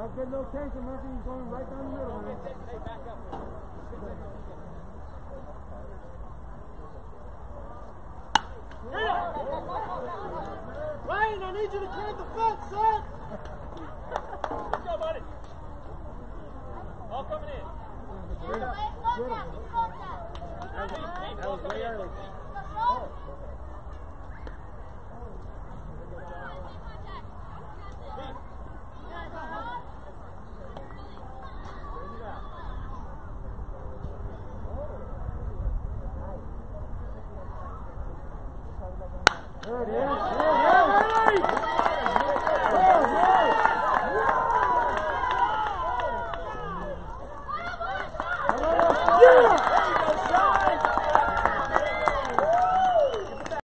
Got good location, Murphy. He's going right down the middle. Man. Hey, back up. Ryan, I need you to clear the fence, son! Let's go, buddy. All coming in. That was way early. There it is.